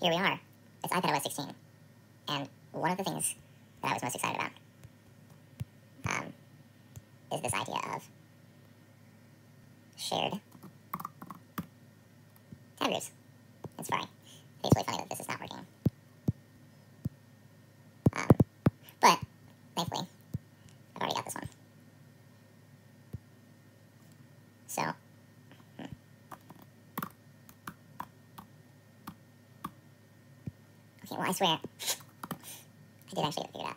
here we are. It's iPadOS 16. And one of the things that I was most excited about is this idea of shared tab groups. It's fine. It's really funny that this is not working. But, thankfully, I've already got this one. So, okay, well, I swear, I did actually figure it out.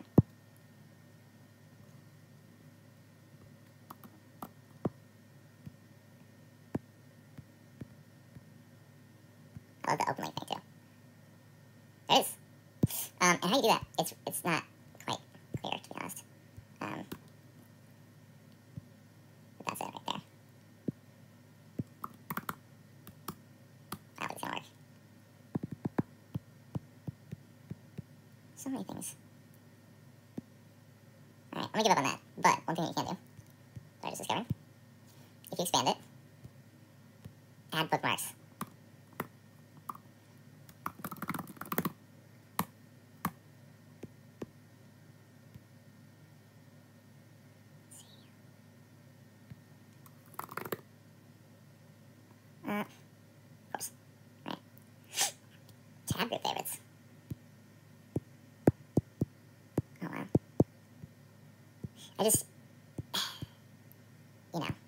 I love the open link thing, too. There it is. And how you do that, it's not quite clear, to be honest. But that's it right there. Wow, it's gonna work. So many things. Alright, I'm gonna give up on that. But one thing that you can do, that I just discovered, if you expand it, add bookmarks. Of course. Right. Tab group favorites. Oh, wow. I just, you know,